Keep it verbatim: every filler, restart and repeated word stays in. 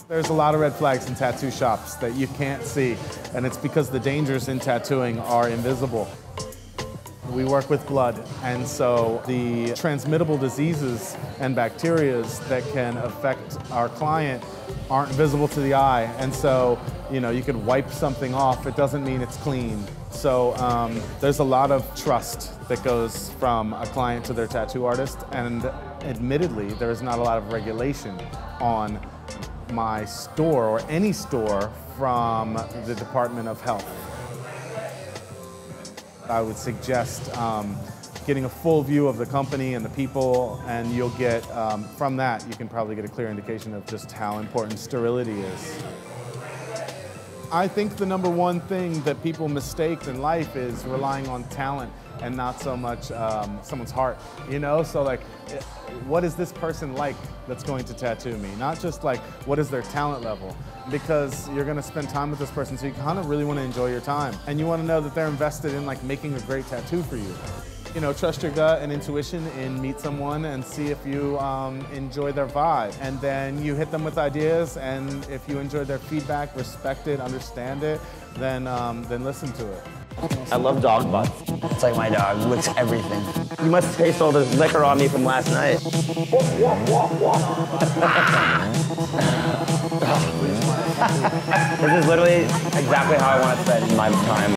There's a lot of red flags in tattoo shops that you can't see, and it's because the dangers in tattooing are invisible. We work with blood, and so the transmittable diseases and bacteria that can affect our client aren't visible to the eye. And so, you know, you could wipe something off, it doesn't mean it's clean. So um, there's a lot of trust that goes from a client to their tattoo artist, and admittedly, there's not a lot of regulation on my store or any store from the Department of Health. I would suggest um, getting a full view of the company and the people, and you'll get, um, from that, you can probably get a clear indication of just how important sterility is. I think the number one thing that people mistake in life is relying on talent and not so much um, someone's heart, you know? So like, what is this person like that's going to tattoo me? Not just like, what is their talent level? Because you're gonna spend time with this person, so you kind of really wanna enjoy your time. And you wanna know that they're invested in like making a great tattoo for you. You know, trust your gut and intuition and meet someone and see if you um, enjoy their vibe. And then you hit them with ideas, and if you enjoy their feedback, respect it, understand it, then, um, then listen to it. I love dog butts. It's like my dog licks everything. You must taste all this liquor on me from last night. This is literally exactly how I want to spend my time.